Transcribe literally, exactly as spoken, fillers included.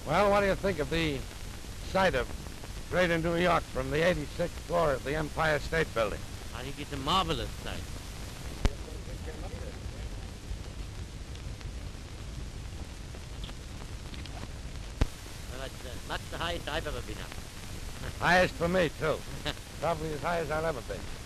Well, what do you think of the sight of Greater New York from the eighty-sixth floor of the Empire State Building? I think it's a marvelous sight. Well, it's uh, much the highest I've ever been up. Highest for me, too. Probably as high as I'll ever be.